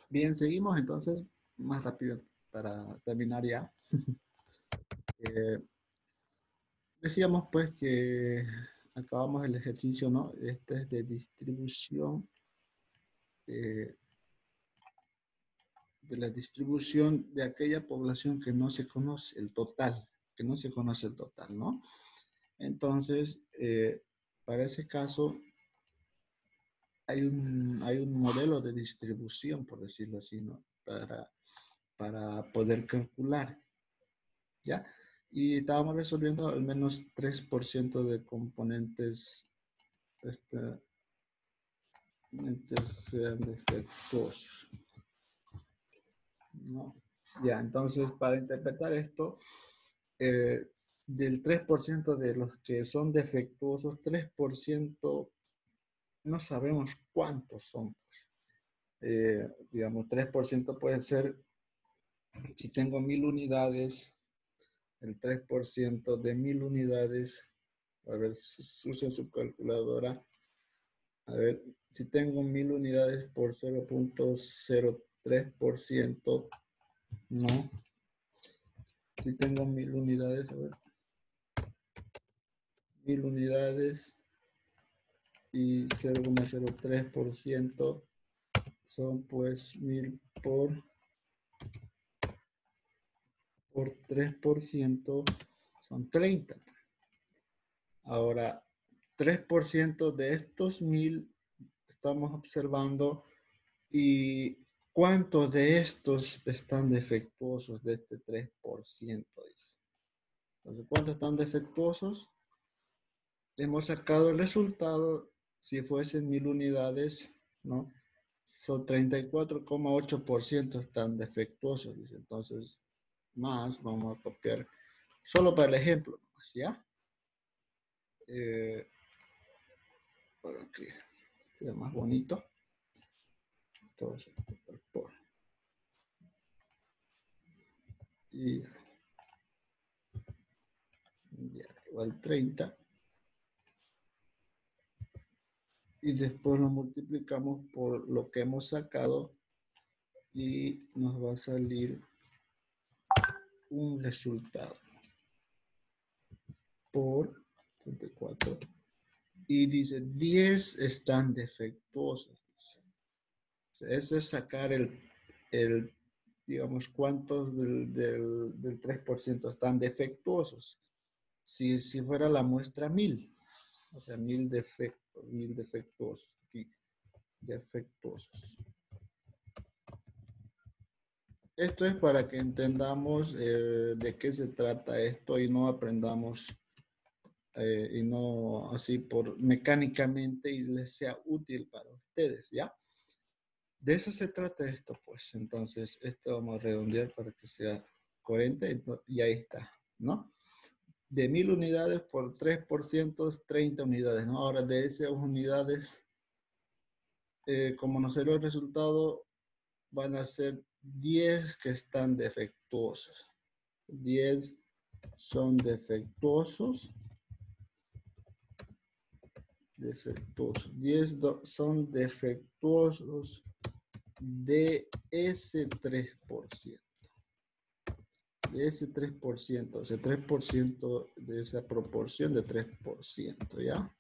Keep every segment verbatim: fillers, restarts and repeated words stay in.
Bien, seguimos entonces más rápido para terminar ya. Eh, decíamos pues que acabamos el ejercicio, ¿no? Este es de distribución, eh, de la distribución de aquella población que no se conoce el total, que no se conoce el total, ¿no? Entonces, eh, para ese caso, hay un, hay un modelo de distribución, por decirlo así, ¿no? Para, para poder calcular. ¿Ya? Y estábamos resolviendo al menos tres por ciento de componentes este, sean defectuosos, ¿no? Ya, entonces para interpretar esto, eh, del tres por ciento de los que son defectuosos, tres por ciento no sabemos cuántos son. Pues. Eh, digamos, tres por ciento puede ser, si tengo mil unidades, el tres por ciento de mil unidades, a ver, use su calculadora. A ver, si tengo mil unidades por cero punto cero tres por ciento, no. Si tengo mil unidades, a ver, mil unidades y cero coma cero tres por ciento son pues mil por, por tres por ciento son treinta. Ahora, tres por ciento de estos mil estamos observando y cuántos de estos están defectuosos de este tres por ciento. Dice. Entonces, ¿cuántos están defectuosos? Hemos sacado el resultado, si fuesen mil unidades, ¿no? Son treinta y cuatro coma ocho por ciento están defectuosos, dice. Entonces, más vamos a copiar, solo para el ejemplo, ¿ya? Eh, para que sea más bonito. Entonces, por, y ya, igual treinta. Y después lo multiplicamos por lo que hemos sacado y nos va a salir un resultado por treinta y cuatro. Y dice diez están defectuosos. O sea, eso es sacar el, el digamos, cuántos del, del, del tres por ciento están defectuosos. Si, si fuera la muestra mil, o sea, mil defectos, mil defectuosos. Aquí, defectuosos. Esto es para que entendamos eh, de qué se trata esto y no aprendamos eh, y no así por mecánicamente y les sea útil para ustedes, ¿ya? De eso se trata esto, pues. Entonces, esto vamos a redondear para que sea coherente y ahí está, ¿no? De mil unidades por tres por ciento, treinta unidades, ¿no? Ahora, de esas unidades, eh, como nos salió el resultado, van a ser diez que están defectuosos. diez son defectuosos. Defectuosos. diez son defectuosos de ese tres por ciento. De ese tres por ciento. O sea, tres por ciento de esa proporción de tres por ciento, ¿ya?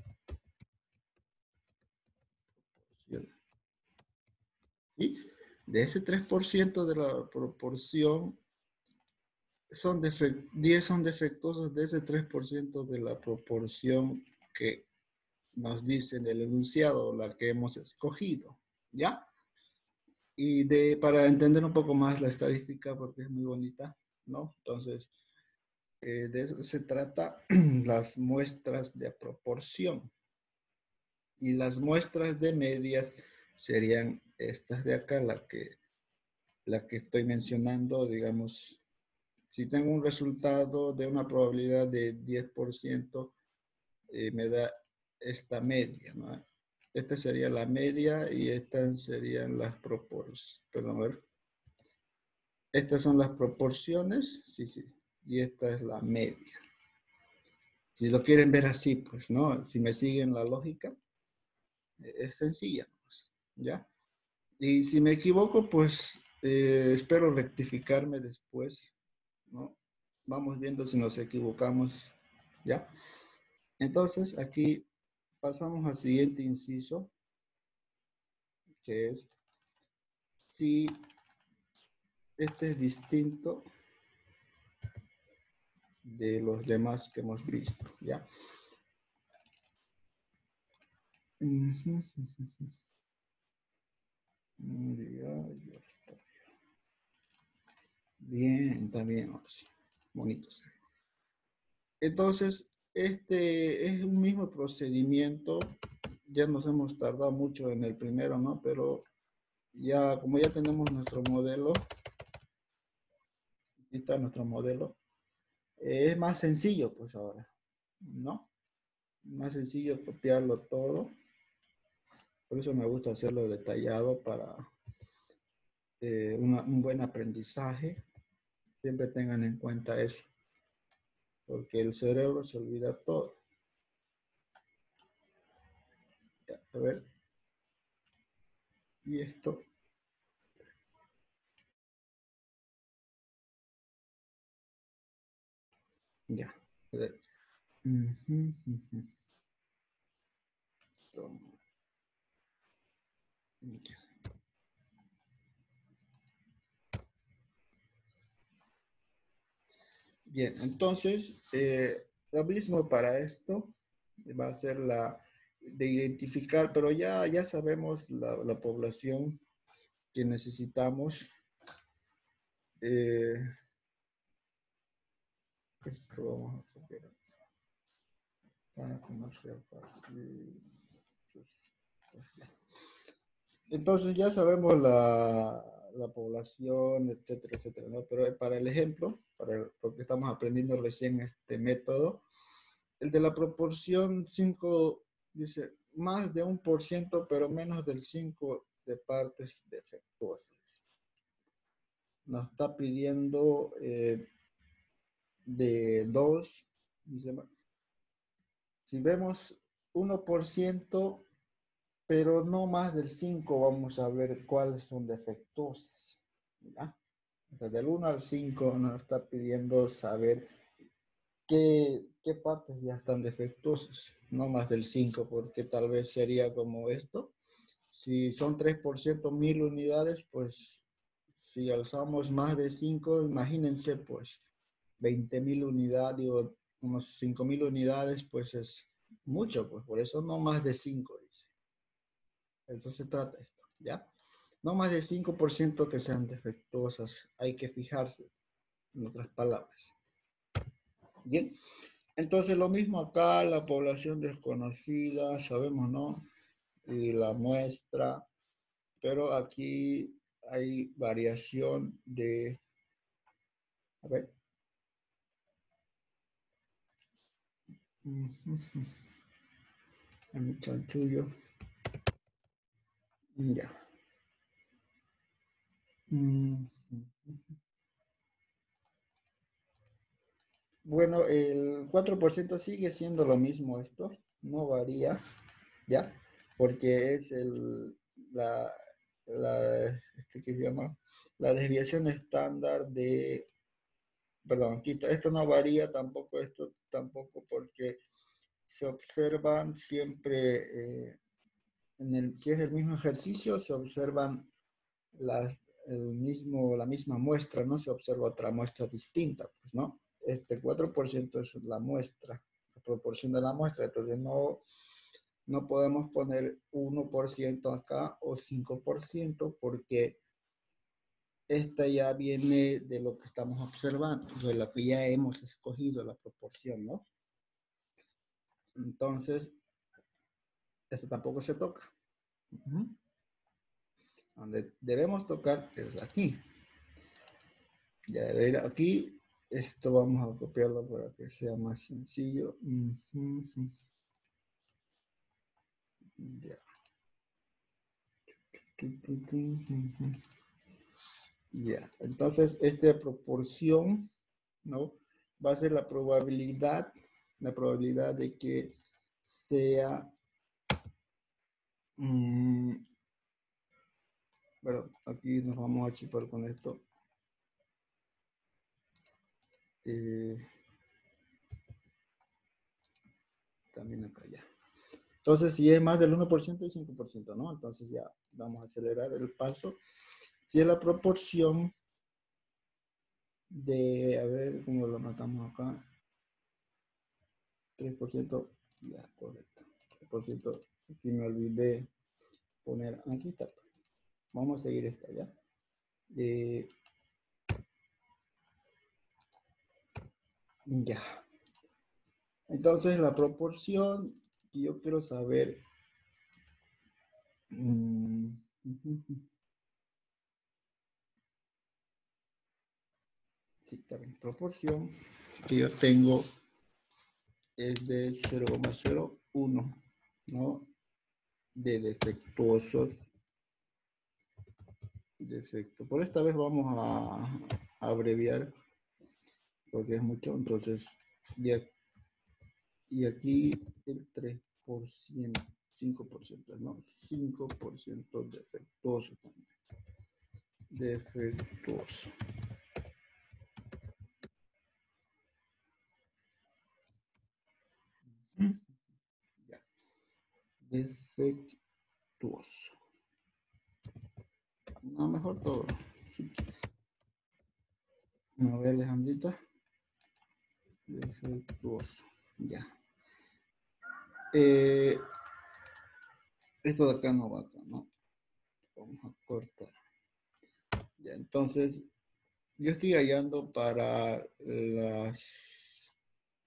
¿Sí? De ese tres por ciento de la proporción, son diez son defectuosos de ese tres por ciento de la proporción que nos dice en el enunciado, la que hemos escogido, ¿ya? Y de, para entender un poco más la estadística, porque es muy bonita, ¿no? Entonces, eh, de eso se trata las muestras de proporción. Y las muestras de medias serían estas de acá, la que, la que estoy mencionando, digamos, si tengo un resultado de una probabilidad de diez por ciento, eh, me da esta media, ¿no? Esta sería la media y estas serían las proporciones. Perdón, a ver. Estas son las proporciones, sí, sí, y esta es la media. Si lo quieren ver así, pues, ¿no? Si me siguen la lógica, es sencilla, pues, ¿ya? Y si me equivoco, pues eh, espero rectificarme después, ¿no? Vamos viendo si nos equivocamos, ¿ya? Entonces, aquí pasamos al siguiente inciso, que es si este es distinto de los demás que hemos visto, ¿ya? Ujú. Ya, ya está. Bien, también, ahora sí. Bonito. Entonces, este es un mismo procedimiento. Ya nos hemos tardado mucho en el primero, ¿no? Pero ya, como ya tenemos nuestro modelo, aquí está nuestro modelo, eh, es más sencillo, pues ahora, ¿no? Más sencillo copiarlo todo. Por eso me gusta hacerlo detallado para eh, una- un buen aprendizaje. Siempre tengan en cuenta eso, porque el cerebro se olvida todo. Ya, a ver, y esto, ya. A ver. Ujú, ujú. Toma, ya. Bien, entonces, eh, lo mismo para esto va a ser la de identificar, pero ya, ya sabemos la, la población que necesitamos. Eh, esto vamos a copiar para que no sea fácil. Entonces ya sabemos la, la población, etcétera, etcétera, ¿no? Pero para el ejemplo, para el- porque estamos aprendiendo recién este método, el de la proporción cinco dice más de un por ciento, pero menos del cinco de partes defectuosas. Nos está pidiendo eh, de dos, dice, si vemos uno por ciento, pero no más del cinco, vamos a ver cuáles son defectuosas. ¿Ya? O sea, del uno al cinco nos está pidiendo saber qué, qué partes ya están defectuosas, no más del cinco, porque tal vez sería como esto. Si son tres por ciento mil unidades, pues si alzamos más de cinco, imagínense, pues veinte mil unidades, digo, unos cinco mil unidades, pues es mucho, pues por eso no más de cinco, dice. Entonces se trata esto, ¿ya? No más del cinco por ciento que sean defectuosas, hay que fijarse, en otras palabras. Bien, entonces lo mismo acá, la población desconocida, sabemos, ¿no? Y la muestra, pero aquí hay variación de, a ver, a mi chanchullo, ya. Bueno, el cuatro por ciento sigue siendo lo mismo esto, no varía, ¿ya? Porque es el, la, la, este, ¿qué se llama? La desviación estándar de, perdón, quito, esto no varía tampoco, esto tampoco, porque se observan siempre, eh, en el, si es el mismo ejercicio, se observan las, el mismo, la misma muestra, no se observa otra muestra distinta, pues, ¿no? Este cuatro por ciento es la muestra, la proporción de la muestra, entonces no, no podemos poner uno por ciento acá o cinco por ciento porque esta ya viene de lo que estamos observando, de lo que ya hemos escogido la proporción, ¿no? Entonces, esto tampoco se toca. Uh-huh. Donde debemos tocar es aquí. Ya de ir aquí, esto vamos a copiarlo para que sea más sencillo. Uh-huh. Ya. Uh-huh. Ya, entonces esta proporción, ¿no? Va a ser la probabilidad, la probabilidad de que sea, mmm, Bueno, aquí nos vamos a chipar con esto. Eh, también acá ya. Entonces, si es más del uno por ciento y cinco por ciento, ¿no? Entonces ya vamos a acelerar el paso. Si es la proporción de, a ver, ¿cómo lo matamos acá? tres por ciento, ya, correcto. tres por ciento, aquí me olvidé poner, aquí está. Vamos a seguir esta, ¿ya? Eh, ya. Entonces, la proporción que yo quiero saber... Mmm, sí, también proporción que yo tengo es de cero coma cero uno, ¿no? De defectuosos. Defecto. Por esta vez vamos a, a abreviar porque es mucho, entonces, y, y aquí el tres por ciento, cinco por ciento, ¿no? cinco por ciento defectuoso también. Defectuoso. Ya. Defectuoso. No, mejor todo. Sí. A ver, Alejandrita. Defectuoso. Ya. Eh, esto de acá no va acá, ¿no? Vamos a cortar. Ya, entonces, yo estoy hallando para las...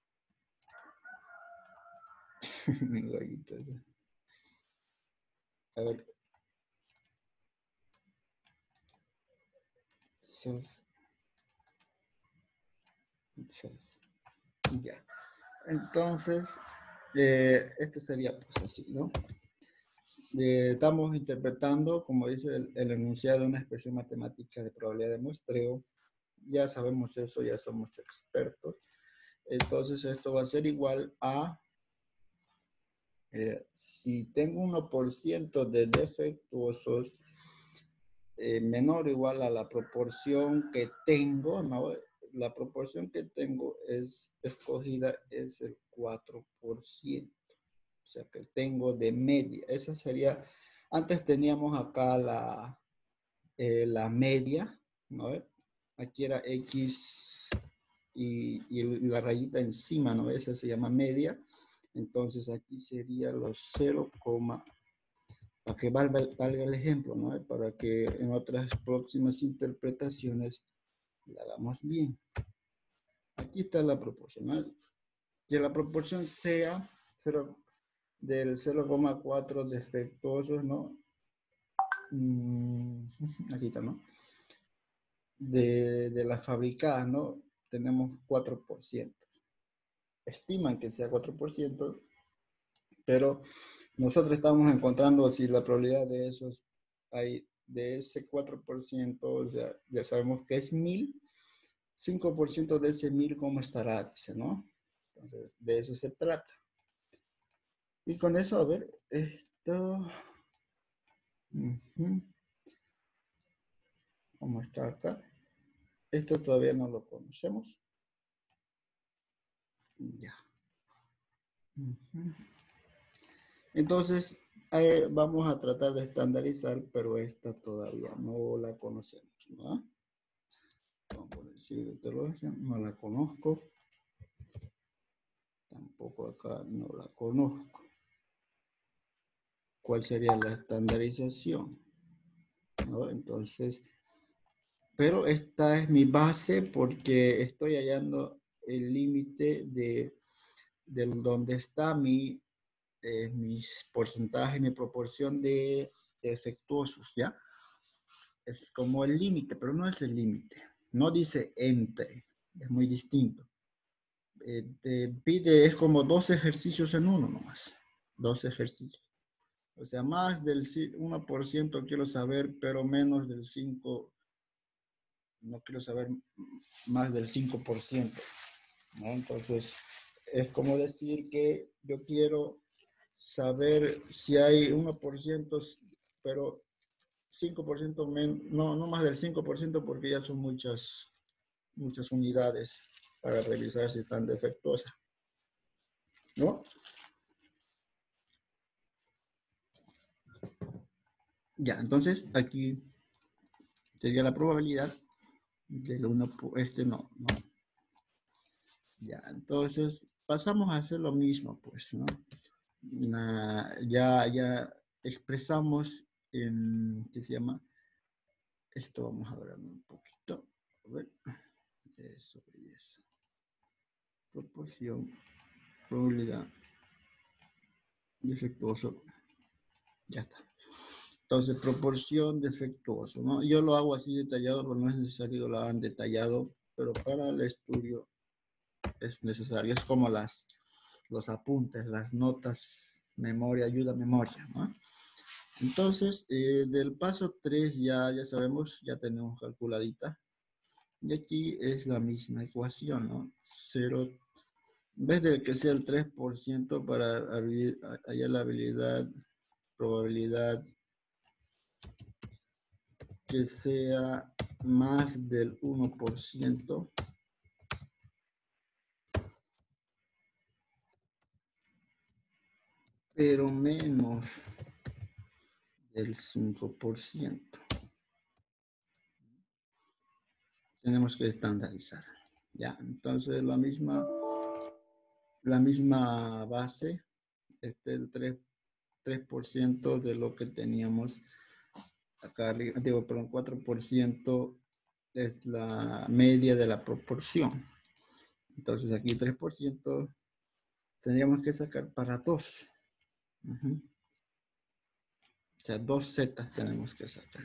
A ver. Self. Self. Ya. Entonces, eh, este sería pues así, ¿no? Eh, estamos interpretando, como dice el, el enunciado, una expresión matemática de probabilidad de muestreo. Ya sabemos eso, ya somos expertos. Entonces, esto va a ser igual a, eh, si tengo uno por ciento de defectuosos, eh, menor o igual a la proporción que tengo, ¿no? La proporción que tengo es escogida es el cuatro por ciento. O sea, que tengo de media. Esa sería, antes teníamos acá la, eh, la media, ¿no? Aquí era X y, y la rayita encima, ¿no? Esa se llama media. Entonces aquí sería los cero, para que valga, valga el ejemplo, ¿no? Para que en otras próximas interpretaciones la hagamos bien. Aquí está la proporción, ¿no? Que la proporción sea cero, del cero coma cuatro defectuosos, ¿no? Mm, aquí está, ¿no? De, de las fabricadas, ¿no? Tenemos cuatro por ciento. Estiman que sea cuatro por ciento, pero nosotros estamos encontrando si la probabilidad de esos hay de ese cuatro por ciento, o sea, ya sabemos que es mil, cinco por ciento de ese mil, ¿cómo estará? Dice, ¿no? Entonces, de eso se trata. Y con eso, a ver, esto, uh-huh. ¿Cómo está acá? Esto todavía no lo conocemos. Ya. Uh-huh. Entonces, eh, vamos a tratar de estandarizar, pero esta todavía no la conocemos, ¿no? Vamos a decir, no la conozco. Tampoco acá no la conozco. ¿Cuál sería la estandarización? ¿No? Entonces, pero esta es mi base porque estoy hallando el límite de, de donde está mi, eh, mis porcentajes, mi proporción de defectuosos, ¿ya? Es como el límite, pero no es el límite. No dice entre, es muy distinto. Eh, te pide, es como dos ejercicios en uno nomás. Dos ejercicios. O sea, más del uno por ciento quiero saber, pero menos del cinco por ciento. No quiero saber más del cinco por ciento. ¿No? Entonces, es como decir que yo quiero saber si hay uno por ciento, pero cinco por ciento menos, no, no más del cinco por ciento porque ya son muchas, muchas unidades para revisar si están defectuosas, ¿no? Ya, entonces aquí sería la probabilidad del uno, este no, no. Ya, entonces pasamos a hacer lo mismo, pues, ¿no? Una, ya, ya expresamos en, ¿qué se llama? Esto vamos a ver un poquito. A ver, eso y eso. Proporción, probabilidad, defectuoso. Ya está. Entonces, proporción defectuoso, ¿no? Yo lo hago así detallado, pero no es necesario que lo hagan detallado, pero para el estudio es necesario. Es como las, los apuntes, las notas, memoria, ayuda a memoria, ¿no? Entonces, eh, del paso tres ya, ya sabemos, ya tenemos calculadita. Y aquí es la misma ecuación, ¿no? Cero, en vez de que sea el tres por ciento para hallar la habilidad, probabilidad que sea más del uno por ciento, pero menos del cinco por ciento. Tenemos que estandarizar. Ya, entonces la misma, la misma base, este el tres por ciento de lo que teníamos acá arriba, digo, perdón, cuatro por ciento es la media de la proporción. Entonces aquí tres por ciento tendríamos que sacar para dos. Uh-huh. O sea, dos zetas tenemos que sacar.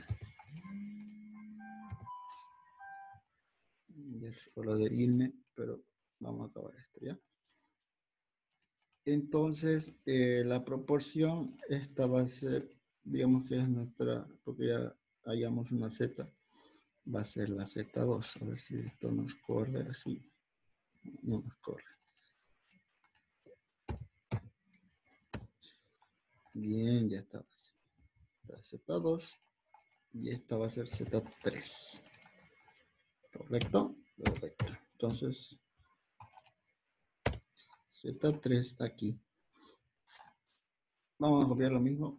Y es hora de irme, pero vamos a acabar esto, ¿ya? Entonces, eh, la proporción, esta va a ser, digamos que es nuestra, porque ya hallamos una z, va a ser la z dos. A ver si esto nos corre así. No nos corre. Bien, ya está. La z dos y esta va a ser z tres. ¿Correcto? Correcto. Entonces, z tres está aquí. Vamos a copiar lo mismo.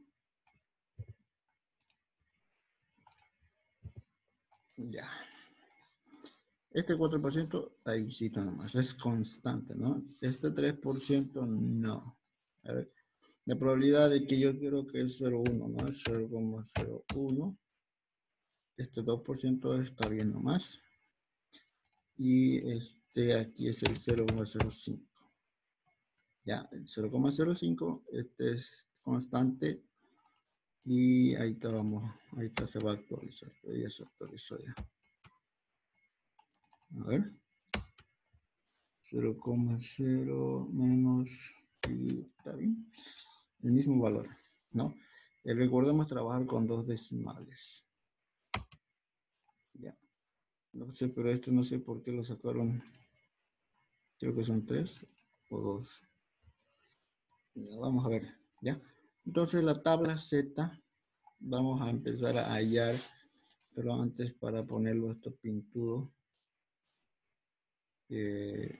Ya. Este cuatro por ciento, ahí sí nada más, es constante, ¿no? Este tres por ciento no. A ver, la probabilidad de que yo quiero que es cero coma uno, ¿no? cero coma cero uno. Este dos por ciento está bien nomás. Y este aquí es el cero coma cero cinco. Ya, el cero coma cero cinco, este es constante. Y ahí está, vamos, ahí está, se va a actualizar. Ya se actualizó ya. A ver. cero coma cero menos, y está bien. El mismo valor, ¿no? Eh, recordemos trabajar con dos decimales. Ya. No sé, pero esto no sé por qué lo sacaron. Creo que son tres o dos. Ya, vamos a ver, ¿ya? Entonces la tabla Z, vamos a empezar a hallar, pero antes para ponerlo esto pintudo, eh,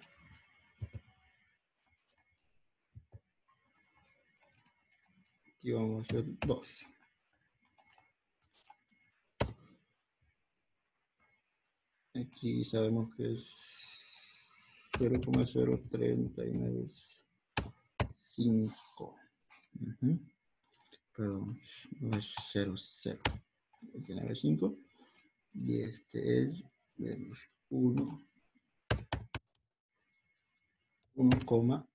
aquí vamos a hacer dos. Aquí sabemos que es cero coma cero treinta y nueve cinco. Uh-huh. Perdón, no es cero, cero. Aquí nueve cinco. Y este es menos uno, uno, coma,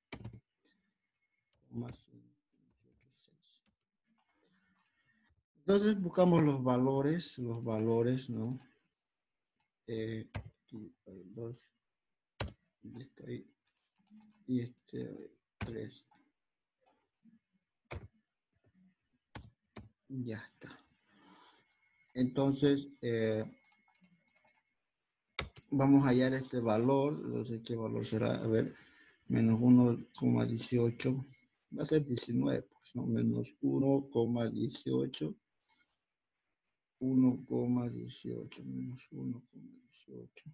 entonces buscamos los valores, los valores, ¿no? Eh, aquí hay dos, y este ahí, y este tres. Ya está. Entonces, eh, vamos a hallar este valor, no sé qué valor será, a ver, menos uno coma dieciocho, va a ser diecinueve, pues, ¿no? Menos uno coma dieciocho uno coma dieciocho menos uno coma dieciocho.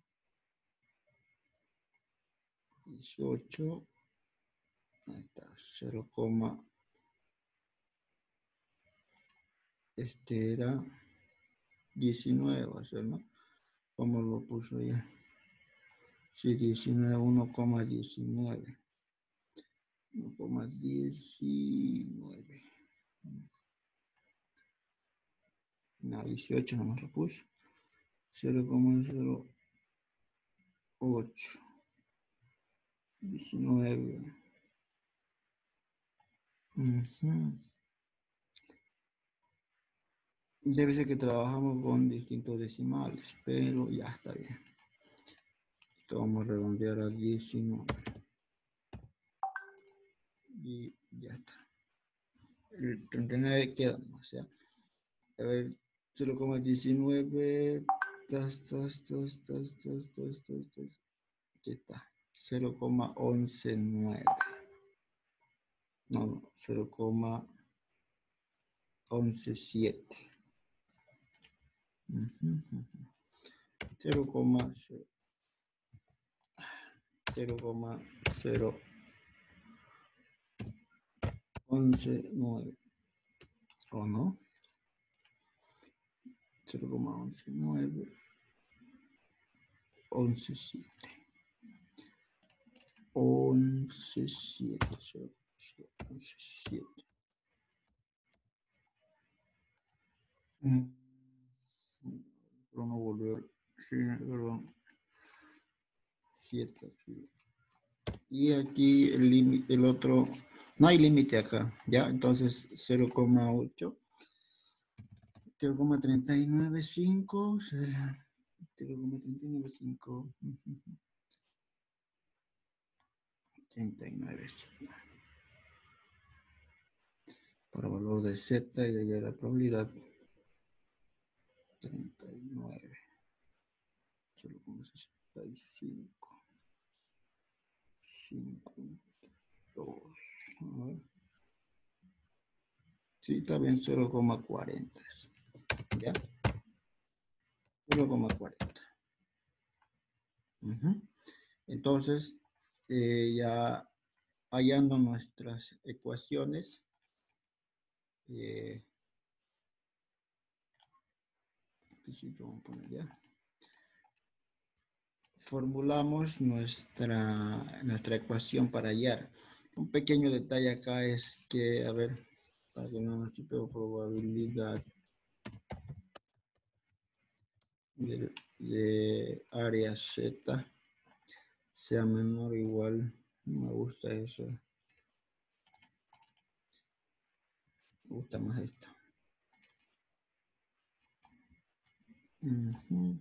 dieciocho. Ahí está, cero, este era diecinueve, va a ser, ¿no? ¿Cómo lo puso ya? Sí, diecinueve, uno coma diecinueve. uno coma diecinueve. No, dieciocho no lo puso. cero coma cero ocho. diecinueve. Uh-huh. Debe ser que trabajamos con distintos decimales, pero ya está bien. Esto vamos a redondear a diecinueve. Y ya está. El treinta y nueve queda más, ¿ya? A ver, cero coma diecinueve. Tas, tas, tas, tas, tas, tas, tas, tas. Aquí está. cero coma once nueve. No, no, cero coma once siete. cero coma cero once nueve. ¿O no? cero coma once nueve. once siete. once siete. once siete. Mm. Pero no volvió. Sí, perdón. siete aquí. Y aquí el límite, el otro, no hay límite acá, ¿ya? Entonces cero coma ocho. cero coma treinta y nueve cinco. cero coma treinta y nueve cinco. treinta y nueve cinco. Para valor de Z y de la probabilidad. treinta y nueve. cero coma sesenta y cinco. cincuenta y dos. A ver. Sí, está bien, cero coma cuarenta. ¿Ya? cero coma cuarenta. Uh-huh. Entonces, eh, ya hallando nuestras ecuaciones, eh, aquí sí vamos a poner ya, formulamos nuestra, nuestra ecuación para hallar. Un pequeño detalle acá es que, a ver, para que no nos chipe probabilidad de, de área Z sea menor o igual. No me gusta eso. Me gusta más esto. Uh-huh.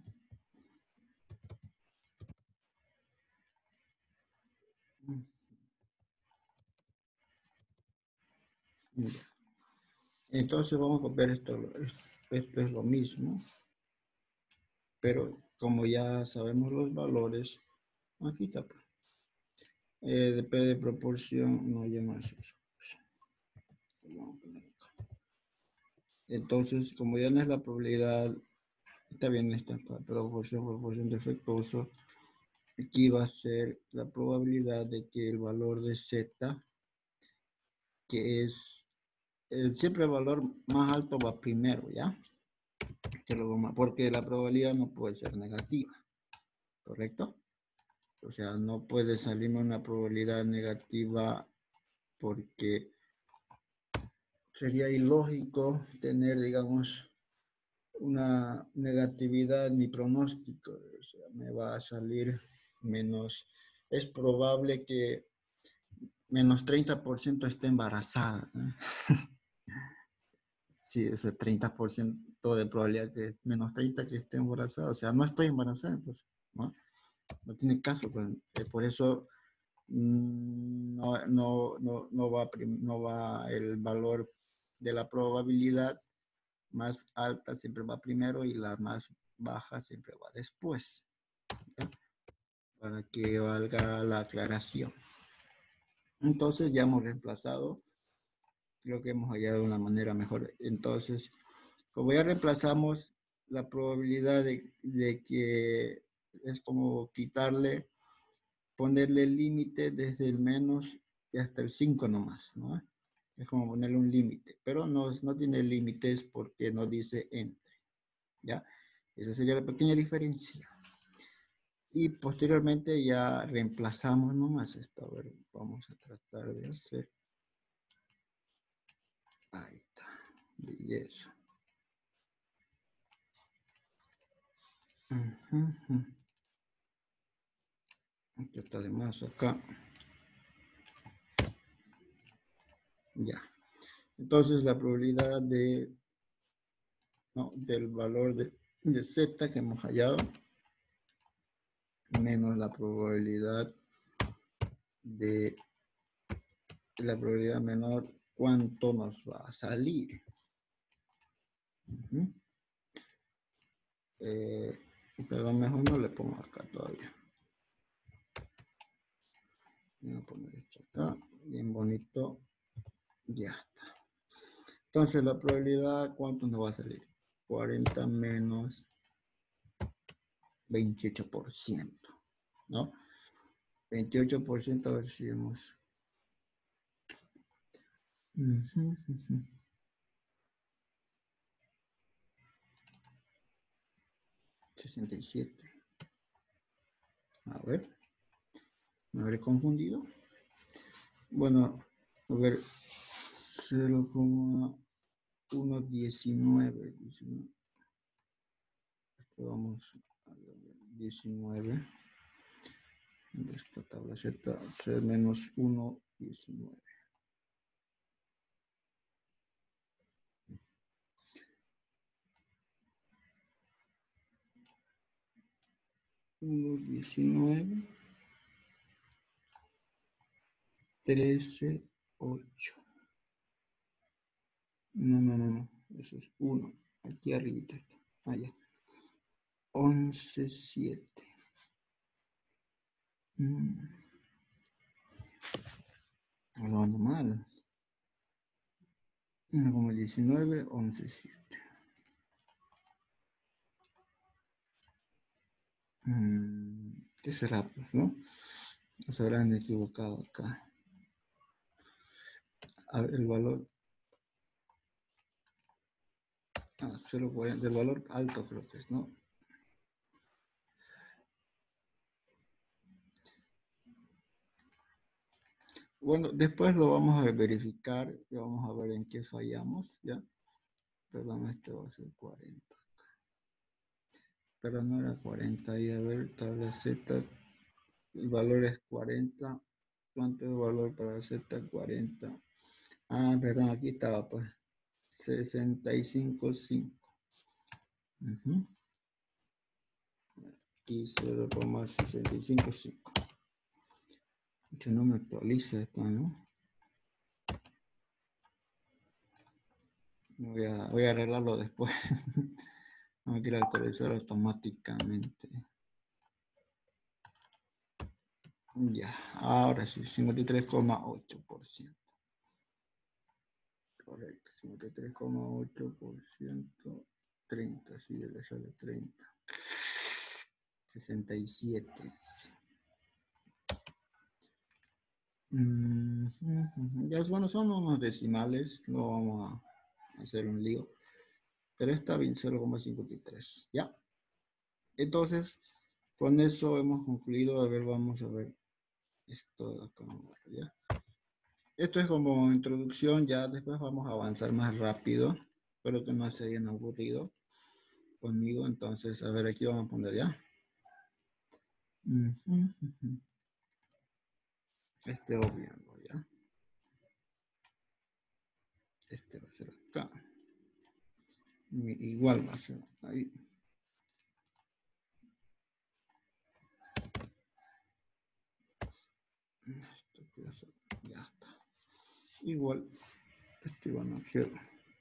Mira. Entonces vamos a copiar esto. Esto es lo mismo. Pero como ya sabemos los valores, aquí está. Eh, de P de proporción, no, ya no es eso. Vamos a poner acá. Entonces, como ya no es la probabilidad, está bien esta proporción, proporción defectuoso, aquí va a ser la probabilidad de que el valor de Z, que es el, siempre el valor más alto va primero, ¿ya? Porque la probabilidad no puede ser negativa, ¿correcto? O sea, no puede salirme una probabilidad negativa porque sería ilógico tener, digamos, una negatividad en mi pronóstico. O sea, me va a salir menos, es probable que menos treinta por ciento esté embarazada, ¿no? Sí, ese treinta por ciento de probabilidad que menos treinta que esté embarazada. O sea, no estoy embarazada, entonces, ¿no? No tiene caso. Pues, eh, por eso mmm, no, no, no, no, va, no va el valor de la probabilidad más alta siempre va primero y la más baja siempre va después, ¿ya? Para que valga la aclaración. Entonces ya hemos reemplazado, creo que hemos hallado una manera mejor. Entonces, como ya reemplazamos la probabilidad de, de que es como quitarle, ponerle el límite desde el menos y hasta el cinco nomás, ¿no? Es como ponerle un límite, pero no, no tiene límites porque no dice entre, ¿ya? Esa sería la pequeña diferencia. Y posteriormente ya reemplazamos nomás esto. A ver, vamos a tratar de hacer. Ahí está. Belleza. Uh -huh. Esto está de más acá. Ya. Entonces la probabilidad de, no, del valor de, de z que hemos hallado menos la probabilidad de la probabilidad menor, ¿cuánto nos va a salir? Uh -huh. eh, pero mejor no le pongo acá todavía. Voy a poner esto acá, bien bonito. Ya está. Entonces la probabilidad, ¿cuánto nos va a salir? cuarenta menos veintiocho por ciento, ¿no? veintiocho por ciento, a ver si vemos. Uh -huh, uh -huh. sesenta y siete. A ver. Me habré confundido. Bueno, a ver. cero coma ciento diecinueve. Vamos a diecinueve. Esta tabla Z, C menos uno, diecinueve. uno, diecinueve. trece, ocho. No, no, no, no. Eso es uno. Aquí arribita está. Allá. once, siete. Mm. Lo ando mal. uno como diecinueve, once, siete. Mm. ¿Qué será, pues, no? Se habrán equivocado acá. A ver, el valor. Ah, cero coma cuarenta. Del valor alto creo que es, ¿no? Bueno, después lo vamos a verificar y vamos a ver en qué fallamos, ¿ya? Perdón, este va a ser cuarenta. Pero no era cuarenta. Y a ver, tabla Z, el valor es cuarenta. ¿Cuánto es el valor para Z? cuarenta. Ah, perdón, aquí estaba, pues. sesenta y cinco punto cinco. Uh-huh. Aquí cero coma sesenta y cinco cinco. Que no me actualiza esto, ¿no? Voy a, voy a arreglarlo después. No me quiero actualizar automáticamente. Ya, ahora sí, cincuenta y tres coma ocho por ciento. Correcto, cincuenta y tres coma ocho por ciento. treinta, sí, le sale treinta. sesenta y siete, dice. Mm, ya, bueno, son unos decimales, no vamos a hacer un lío. Pero está bien, cero coma cincuenta y tres, ¿ya? Entonces, con eso hemos concluido. A ver, vamos a ver esto de acá, ¿ya? Esto es como introducción, ya después vamos a avanzar más rápido. Espero que no se hayan aburrido conmigo. Entonces, a ver, aquí vamos a poner ya. Este obviando, ¿ya? Este va a ser acá. Igual va a ser ahí. Esto puede ser, ya está. Igual, este va a hacer.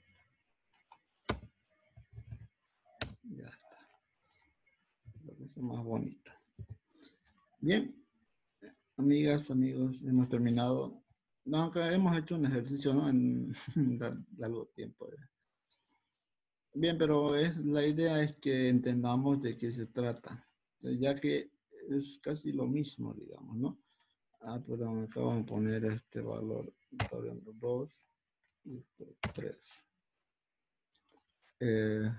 Ya está. Lo que es más bonito. Bien, amigas, amigos, hemos terminado. No, aunque hemos hecho un ejercicio, ¿no? En largo tiempo. Bien, pero es, la idea es que entendamos de qué se trata, ya que es casi lo mismo, digamos, ¿no? Ah, pero me acabo de poner este valor, está viendo dos y tres. Eh,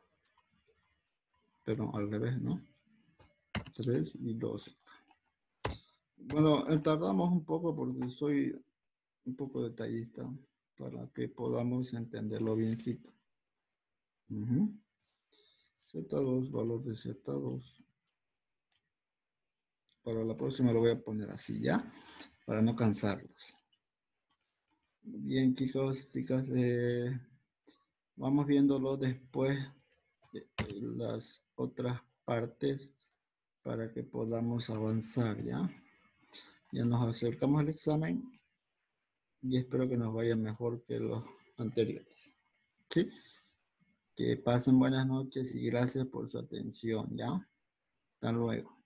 pero al revés, ¿no? tres y doce. Bueno, eh, tardamos un poco porque soy un poco detallista para que podamos entenderlo biencito. Uh-huh. Z dos, valor de Z dos. Para la próxima lo voy a poner así, ¿ya? Para no cansarlos. Bien, chicos, chicas, eh, vamos viéndolo después de las otras partes para que podamos avanzar, ¿ya? Ya nos acercamos al examen y espero que nos vaya mejor que los anteriores. ¿Sí? Que pasen buenas noches y gracias por su atención, ¿ya? Hasta luego.